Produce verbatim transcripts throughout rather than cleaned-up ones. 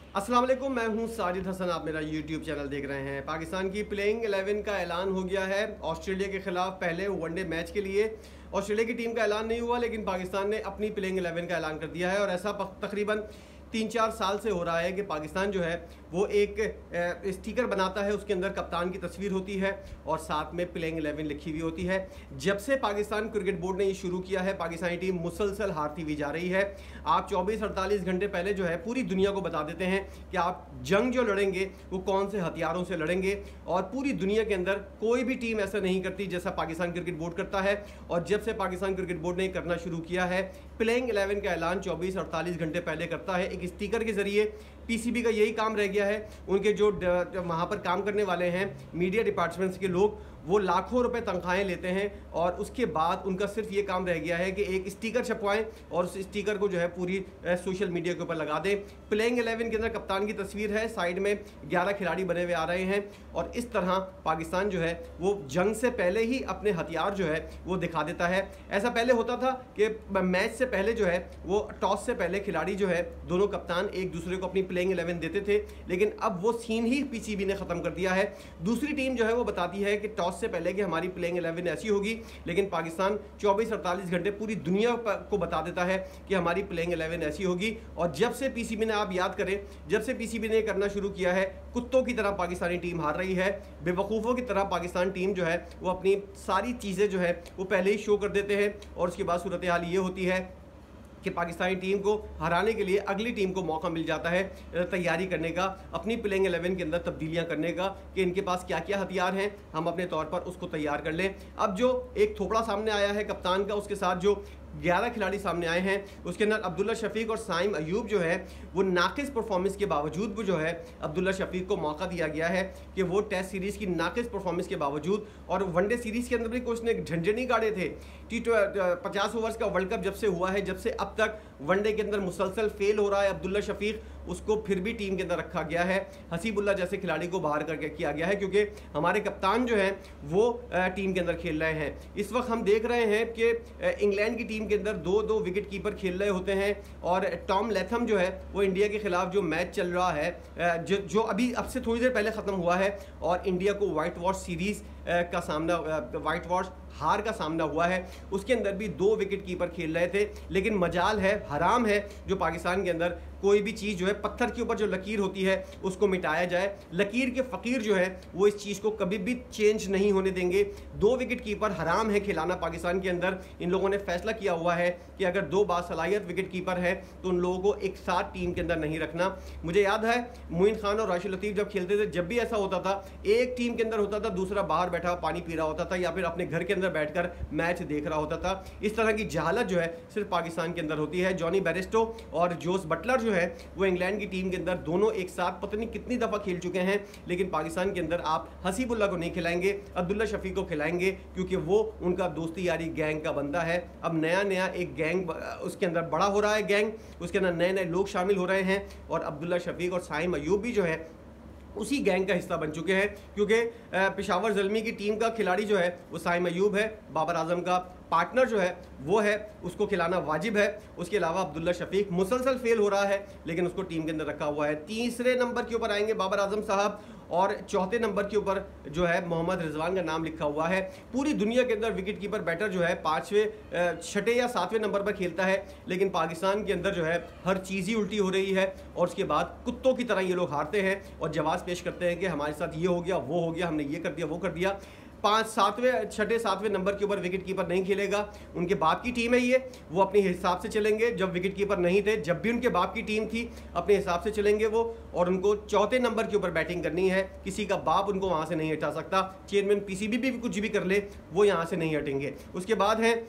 अस्सलाम वालेकुम, मैं हूं साजिद हसन। आप मेरा यूट्यूब चैनल देख रहे हैं। पाकिस्तान की प्लेइंग इलेवन का ऐलान हो गया है। ऑस्ट्रेलिया के खिलाफ पहले वनडे मैच के लिए ऑस्ट्रेलिया की टीम का ऐलान नहीं हुआ, लेकिन पाकिस्तान ने अपनी प्लेइंग इलेवन का ऐलान कर दिया है। और ऐसा तकरीबन तीन चार साल से हो रहा है कि पाकिस्तान जो है वो एक स्टिकर बनाता है, उसके अंदर कप्तान की तस्वीर होती है और साथ में प्लेइंग इलेवन लिखी हुई होती है। जब से पाकिस्तान क्रिकेट बोर्ड ने ये शुरू किया है, पाकिस्तानी टीम मुसलसल हारती हुई जा रही है। आप चौबीस अड़तालीस घंटे पहले जो है पूरी दुनिया को बता देते हैं कि आप जंग जो लड़ेंगे वो कौन से हथियारों से लड़ेंगे, और पूरी दुनिया के अंदर कोई भी टीम ऐसा नहीं करती जैसा पाकिस्तान क्रिकेट बोर्ड करता है। और जब से पाकिस्तान क्रिकेट बोर्ड ने करना शुरू किया है, प्लेइंग इलेवन का ऐलान चौबीस अड़तालीस घंटे पहले करता है एक स्टिकर के जरिए। पीसीबी का यही काम रह गया है। उनके जो वहाँ पर काम करने वाले हैं मीडिया डिपार्टमेंट्स के लोग, वो लाखों रुपए तनख्वाहें लेते हैं और उसके बाद उनका सिर्फ ये काम रह गया है कि एक स्टिकर छपवाएं और उस स्टिकर को जो है पूरी सोशल मीडिया के ऊपर लगा दें। प्लेइंग इलेवन के अंदर कप्तान की तस्वीर है, साइड में ग्यारह खिलाड़ी बने हुए आ रहे हैं और इस तरह पाकिस्तान जो है वो जंग से पहले ही अपने हथियार जो है वो दिखा देता है। ऐसा पहले होता था कि मैच से पहले जो है वो टॉस से पहले खिलाड़ी जो है दोनों कप्तान एक दूसरे को अपनी प्लेइंग इलेवन देते थे, लेकिन अब वो सीन ही पीसीबी ने ख़त्म कर दिया है। दूसरी टीम जो है वो बताती है कि टॉस से पहले कि हमारी प्लेइंग इलेवन ऐसी होगी, लेकिन पाकिस्तान चौबीस अड़तालीस घंटे पूरी दुनिया को बता देता है कि हमारी प्लेइंग इलेवन ऐसी होगी। और जब से पीसीबी ने, आप याद करें, जब से पीसीबी ने करना शुरू किया है, कुत्तों की तरह पाकिस्तानी टीम हार रही है। बेवकूफ़ों की तरह पाकिस्तान टीम जो है वो अपनी सारी चीज़ें जो है वो पहले ही शो कर देते हैं और उसके बाद सूरत हाल ये होती है कि पाकिस्तानी टीम को हराने के लिए अगली टीम को मौका मिल जाता है तैयारी करने का, अपनी प्लेइंग इलेवन के अंदर तब्दीलियां करने का कि इनके पास क्या क्या हथियार हैं, हम अपने तौर पर उसको तैयार कर लें। अब जो एक थोपड़ा सामने आया है कप्तान का, उसके साथ जो ग्यारह खिलाड़ी सामने आए हैं, उसके अंदर अब्दुल्ला शफीक और साइम अयूब जो है वो नाकिस परफॉर्मेंस के बावजूद भी जो है अब्दुल्ला शफीक को मौका दिया गया है कि वो टेस्ट सीरीज़ की नाकिस परफॉर्मेंस के बावजूद, और वनडे सीरीज़ के अंदर भी कुछ ने झंझट नहीं गाड़े थे। टी पचास ओवर्स का वर्ल्ड कप जब से हुआ है, जब से अब तक वनडे के अंदर मुसलसल फेल हो रहा है अब्दुल्ला शफीक, उसको फिर भी टीम के अंदर रखा गया है। हसीबुल्ला जैसे खिलाड़ी को बाहर करके किया गया है क्योंकि हमारे कप्तान जो हैं वो टीम के अंदर खेल रहे हैं। इस वक्त हम देख रहे हैं कि इंग्लैंड की टीम के अंदर दो दो विकेट कीपर खेल रहे होते हैं और टॉम लैथम जो है वो इंडिया के खिलाफ जो मैच चल रहा है, जो जो अभी अब से थोड़ी देर पहले ख़त्म हुआ है, और इंडिया को वाइट वॉश सीरीज़ का सामना, वाइट वॉश हार का सामना हुआ है, उसके अंदर भी दो विकेट कीपर खेल रहे थे। लेकिन मजाल है, हराम है जो पाकिस्तान के अंदर कोई भी चीज़ जो है पत्थर के ऊपर जो लकीर होती है उसको मिटाया जाए। लकीर के फ़कीर जो है वो इस चीज़ को कभी भी चेंज नहीं होने देंगे। दो विकेट कीपर हराम है खिलाना पाकिस्तान के अंदर। इन लोगों ने फैसला किया हुआ है कि अगर दो बासलाहियत विकेट कीपर है तो उन लोगों को एक साथ टीम के अंदर नहीं रखना। मुझे याद है मोइन खान और राशिद लतीफ़ जब खेलते थे, जब भी ऐसा होता था, एक टीम के अंदर होता था, दूसरा बाहर बैठा पानी पी रहा होता था या फिर अपने घर के अंदर बैठकर मैच देख रहा होता था। इस तरह की जहालत जो है सिर्फ पाकिस्तान के अंदर होती है। जॉनी बेरिस्टो और जोस बटलर जो है वो इंग्लैंड की टीम के अंदर दोनों एक साथ पता नहीं कितनी दफ़ा खेल चुके हैं, लेकिन पाकिस्तान के अंदर आप हसीबुल्ला को नहीं खिलाएंगे, अब्दुल्ला शफीक को खिलाएंगे क्योंकि वो उनका दोस्ती यारी गैंग का बंदा है। अब नया नया एक गैंग उसके अंदर बड़ा हो रहा है, गैंग उसके अंदर नए नए लोग शामिल हो रहे हैं और अब्दुल्ला शफीक और साइम अयूब भी जो है उसी गैंग का हिस्सा बन चुके हैं क्योंकि पेशावर ज़ल्मी की टीम का खिलाड़ी जो है वो साइम अयूब है, बाबर आजम का पार्टनर जो है वो है, उसको खिलाना वाजिब है। उसके अलावा अब्दुल्ला शफीक मुसलसल फेल हो रहा है लेकिन उसको टीम के अंदर रखा हुआ है। तीसरे नंबर के ऊपर आएंगे बाबर आजम साहब और चौथे नंबर के ऊपर जो है मोहम्मद रिजवान का नाम लिखा हुआ है। पूरी दुनिया के अंदर विकेट कीपर बैटर जो है पाँचवें, छठे या सातवें नंबर पर खेलता है, लेकिन पाकिस्तान के अंदर जो है हर चीज़ ही उल्टी हो रही है और उसके बाद कुत्तों की तरह ये लोग हारते हैं और जवाब पेश करते हैं कि हमारे साथ ये हो गया, वो हो गया, हमने ये कर दिया, वो कर दिया। पाँच सातवें छठे सातवें नंबर के ऊपर विकेट कीपर नहीं खेलेगा, उनके बाप की टीम है ये, वो अपने हिसाब से चलेंगे। जब विकेट कीपर नहीं थे, जब भी उनके बाप की टीम थी, अपने हिसाब से चलेंगे वो, और उनको चौथे नंबर के ऊपर बैटिंग करनी है। किसी का बाप उनको वहाँ से नहीं हटा सकता। चेयरमैन पीसीबी भी कुछ भी कर ले, वो यहाँ से नहीं हटेंगे। उसके बाद है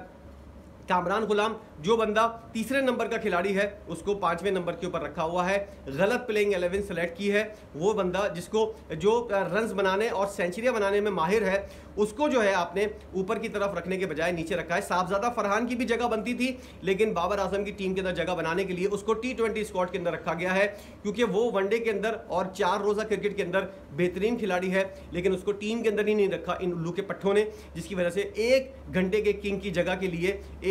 कामरान गुलाम, जो बंदा तीसरे नंबर का खिलाड़ी है उसको पांचवें नंबर के ऊपर रखा हुआ है। गलत प्लेइंग इलेवन सेलेक्ट की है। वो बंदा जिसको जो रन्स बनाने और सेंचुरियां बनाने में माहिर है उसको जो है आपने ऊपर की तरफ रखने के बजाय नीचे रखा है। साहबजादा फरहान की भी जगह बनती थी, लेकिन बाबर आजम की टीम के अंदर जगह बनाने के लिए उसको टी ट्वेंटी स्क्वाड के अंदर रखा गया है क्योंकि वो वनडे के अंदर और चार रोज़ा क्रिकेट के अंदर बेहतरीन खिलाड़ी है, लेकिन उसको टीम के अंदर ही नहीं रखा इन उल्लू के पट्ठों ने, जिसकी वजह से एक घंटे के किंग की जगह के लिए एक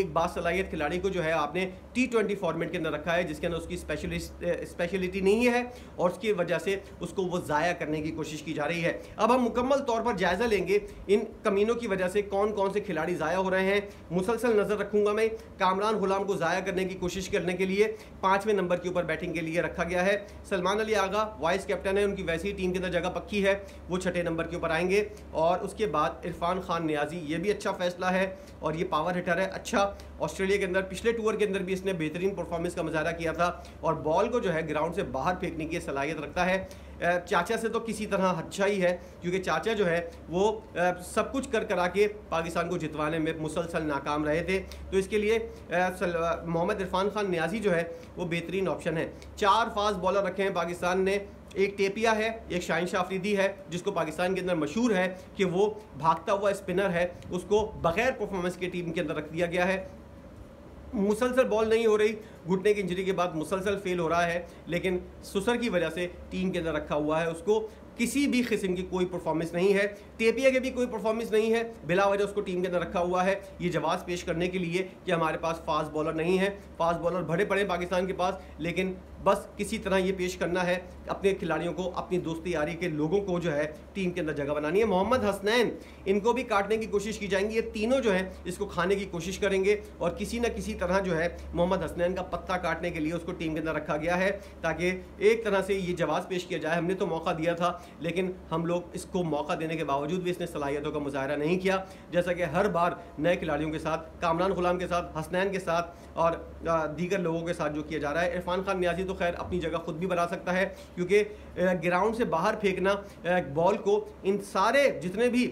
एक बासलाहियत खिलाड़ी को जो है आपने टी ट्वेंटी फॉर्मेट के अंदर रखा है, जिसके अंदर उसकी स्पेशलिस्ट स्पेशलिटी नहीं है और उसकी वजह से उसको वो ज़ाया करने की कोशिश की जा रही है। अब हम मुकम्मल तौर पर जायज़ा लेंगे इन कमीनों की वजह से कौन कौन से खिलाड़ी ज़ाया हो रहे हैं। मुसलसल नज़र रखूंगा मैं। कामरान गुलाम को ज़ाया करने की कोशिश करने के लिए पाँचवें नंबर के ऊपर बैटिंग के लिए रखा गया है। सलमान अली आगा वाइस कैप्टन है, उनकी वैसी टीम के अंदर जगह पक्की है, वो छठे नंबर के ऊपर आएंगे। और उसके बाद इरफान खान नियाजी, ये भी अच्छा फैसला है और ये पावर हिटर है। अच्छा, ऑस्ट्रेलिया के अंदर पिछले टूर के अंदर भी इसने बेहतरीन परफॉर्मेंस का मुजाहरा किया था और बॉल को जो है ग्राउंड से बाहर फेंकने की सलाहियत रखता है। चाचा से तो किसी तरह अच्छा ही है, क्योंकि चाचा जो है वो सब कुछ कर करा के पाकिस्तान को जितवाने में मुसलसल नाकाम रहे थे, तो इसके लिए मोहम्मद इरफान खान नियाजी जो है वो बेहतरीन ऑप्शन है। चार फास्ट बॉलर रखे हैं पाकिस्तान ने, एक टेपिया है, एक शाहीन शाह अफरीदी है, जिसको पाकिस्तान के अंदर मशहूर है कि वो भागता हुआ स्पिनर है, उसको बगैर परफॉर्मेंस के टीम के अंदर रख दिया गया है। मुसलसल बॉल नहीं हो रही, घुटने की इंजरी के बाद मुसलसल फेल हो रहा है, लेकिन सुसर की वजह से टीम के अंदर रखा हुआ है। उसको किसी भी किस्म की कोई परफॉर्मेंस नहीं है, टेपिया के भी कोई परफॉर्मेंस नहीं है, बिला वजह उसको टीम के अंदर रखा हुआ है ये जवाब पेश करने के लिए कि हमारे पास फास्ट बॉलर नहीं है। फास्ट बॉलर भरे पड़े पाकिस्तान के पास, लेकिन बस किसी तरह ये पेश करना है अपने खिलाड़ियों को, अपनी दोस्ती यारी के लोगों को जो है टीम के अंदर जगह बनानी है। मोहम्मद हसनैन, इनको भी काटने की कोशिश की जाएंगी, ये तीनों जो है इसको खाने की कोशिश करेंगे और किसी न किसी तरह जो है मोहम्मद हसनैन का पत्ता काटने के लिए उसको टीम के अंदर रखा गया है, ताकि एक तरह से ये जवाब पेश किया जाए। हमने तो मौका दिया था, लेकिन हम लोग इसको मौका देने के बावजूद भी इसने सलाहियतों का मुजाहरा नहीं किया, जैसा कि हर बार नए खिलाड़ियों के साथ, कामरान गुलाम के साथ, हसनैन के साथ और दीगर लोगों के साथ जो किया जा रहा है। इरफान खान नियाजी तो खैर अपनी जगह खुद भी बना सकता है, क्योंकि ग्राउंड से बाहर फेंकना बॉल को, इन सारे जितने भी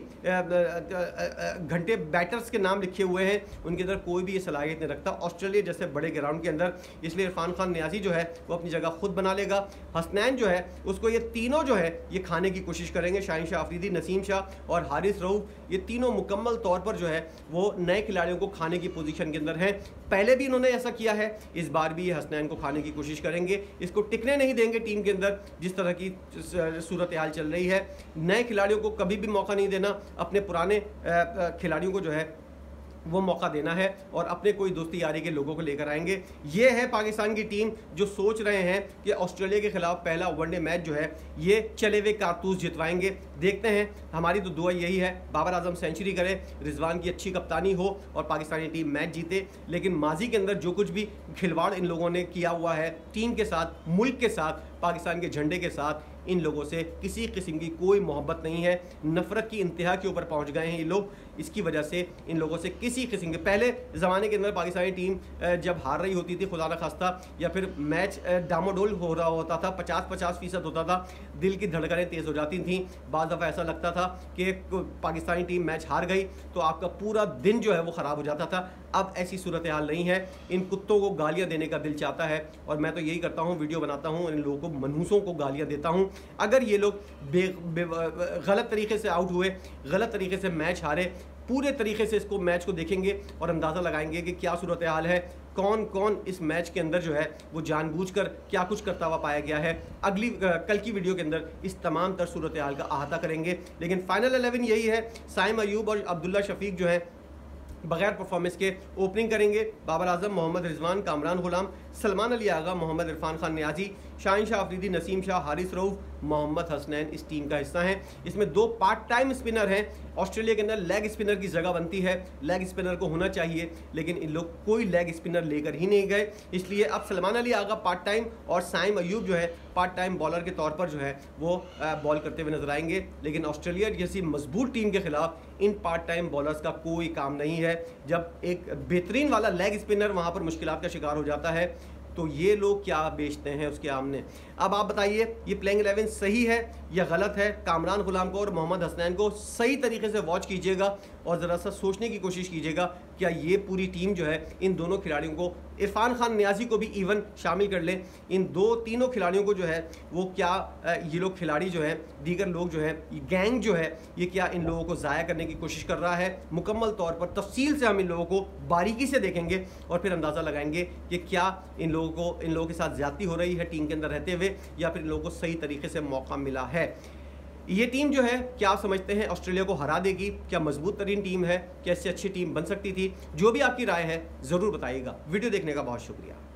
घंटे बैटर्स के नाम लिखे हुए हैं उनके अंदर कोई भी ये सलाहियत नहीं रखता ऑस्ट्रेलिया जैसे बड़े ग्राउंड के अंदर, इसलिए इरफान खान नियाजी जो है वो अपनी जगह खुद बना लेगा। हसनैन जो है उसको ये तीनों जो है ये खाने की कोशिश करेंगे, शाहीन शाह अफरीदी, नसीम शाह और हारिस रऊफ, ये तीनों मुकम्मल तौर पर जो है वो नए खिलाड़ियों को खाने की पोजीशन के अंदर हैं। पहले भी इन्होंने ऐसा किया है, इस बार भी ये हसनैन को खाने की कोशिश करेंगे, इसको टिकने नहीं देंगे टीम के अंदर जिस तरह की सूरत हाल चल रही है। नए खिलाड़ियों को कभी भी मौका नहीं देना, अपने पुराने खिलाड़ियों को जो है वो मौका देना है और अपने कोई दोस्ती यारी के लोगों को लेकर आएंगे। ये है पाकिस्तान की टीम जो सोच रहे हैं कि ऑस्ट्रेलिया के खिलाफ पहला वनडे मैच जो है ये चले हुए कारतूस जितवाएंगे। देखते हैं, हमारी तो दुआ यही है बाबर आजम सेंचुरी करे, रिजवान की अच्छी कप्तानी हो और पाकिस्तानी टीम मैच जीते। लेकिन माजी के अंदर जो कुछ भी खिलवाड़ इन लोगों ने किया हुआ है टीम के साथ, मुल्क के साथ, पाकिस्तान के झंडे के साथ, इन लोगों से किसी किस्म की कोई मोहब्बत नहीं है। नफरत की इंतहा के ऊपर पहुंच गए हैं ये लोग, इसकी वजह से इन लोगों से किसी किस्म के, पहले ज़माने के अंदर पाकिस्तानी टीम जब हार रही होती थी खुदा न खास्ता, या फिर मैच डामाडोल हो रहा होता था, पचास पचास फीसद होता था, दिल की धड़कनें तेज़ हो जाती थी। बाज़ दफ़ा ऐसा लगता था कि पाकिस्तानी टीम मैच हार गई तो आपका पूरा दिन जो है वो ख़राब हो जाता था। अब ऐसी सूरत हाल नहीं है, इन कुत्तों को गालियाँ देने का दिल चाहता है और मैं तो यही करता हूँ, वीडियो बनाता हूँ, इन लोगों को, मनहूसों को गालियाँ देता हूँ। अगर ये लोग बे, बे, गलत तरीके से आउट हुए, गलत तरीके से मैच हारे, पूरे तरीके से इसको मैच को देखेंगे और अंदाज़ा लगाएंगे कि क्या सूरत हाल है, कौन कौन इस मैच के अंदर जो है वो जानबूझकर क्या कुछ करता हुआ पाया गया है। अगली कल की वीडियो के अंदर इस तमाम तर सूरत हाल का अहाता करेंगे। लेकिन फाइनल इलेवन यही है, साइम अयूब और अब्दुल्ला शफीक जो है बगैर परफॉर्मेंस के ओपनिंग करेंगे। बाबर आजम, मोहम्मद रिजवान, कामरान गुलाम, सलमान अली आगा, मोहम्मद इरफान खान नियाजी, शाहीन शाह अफरीदी, नसीम शाह, हारिस रऊफ, मोहम्मद हसनैन इस टीम का हिस्सा हैं। इसमें दो पार्ट टाइम स्पिनर हैं। ऑस्ट्रेलिया के अंदर लेग स्पिनर की जगह बनती है, लेग स्पिनर को होना चाहिए, लेकिन इन लोग कोई लेग स्पिनर लेकर ही नहीं गए, इसलिए अब सलमान अली आगा पार्ट टाइम और साइम अयूब जो है पार्ट टाइम बॉलर के तौर पर जो है वो बॉल करते हुए नजर आएंगे। लेकिन ऑस्ट्रेलिया जैसी मजबूत टीम के खिलाफ इन पार्ट टाइम बॉलर्स का कोई काम नहीं है। जब एक बेहतरीन वाला लेग स्पिनर वहाँ पर मुश्किलात का शिकार हो जाता है तो ये लोग क्या बेचते हैं उसके आमने। अब आप बताइए ये प्लेइंग इलेवन सही है या गलत है? कामरान गुलाम को और मोहम्मद हसनैन को सही तरीके से वॉच कीजिएगा और ज़रा सा सोचने की कोशिश कीजिएगा क्या ये पूरी टीम जो है इन दोनों खिलाड़ियों को, इरफान खान नियाजी को भी इवन शामिल कर लें, इन दो तीनों खिलाड़ियों को जो है वो क्या ये लोग खिलाड़ी जो है, दीगर लोग जो है, ये गैंग जो है, ये क्या इन लोगों को ज़ाया करने की कोशिश कर रहा है? मुकम्मल तौर पर तफसील से हम इन लोगों को बारीकी से देखेंगे और फिर अंदाज़ा लगाएंगे कि क्या इन लोगों को, इन लोगों के साथ ज़्यादती हो रही है टीम के अंदर रहते हुए या फिर इन लोगों को सही तरीके से मौका मिला है। ये टीम जो है, क्या आप समझते हैं ऑस्ट्रेलिया को हरा देगी? क्या मजबूत तरीन टीम है? क्या इससे अच्छी टीम बन सकती थी? जो भी आपकी राय है ज़रूर बताइएगा। वीडियो देखने का बहुत शुक्रिया।